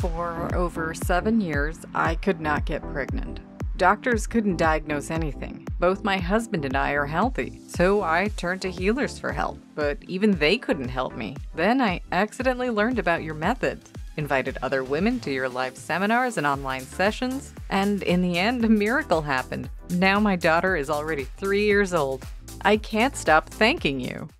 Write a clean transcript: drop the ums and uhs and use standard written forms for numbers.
For over 7 years, I could not get pregnant. Doctors couldn't diagnose anything. Both my husband and I are healthy, so I turned to healers for help, but even they couldn't help me. Then I accidentally learned about your methods, invited other women to your live seminars and online sessions, and in the end, a miracle happened. Now my daughter is already 3 years old. I can't stop thanking you.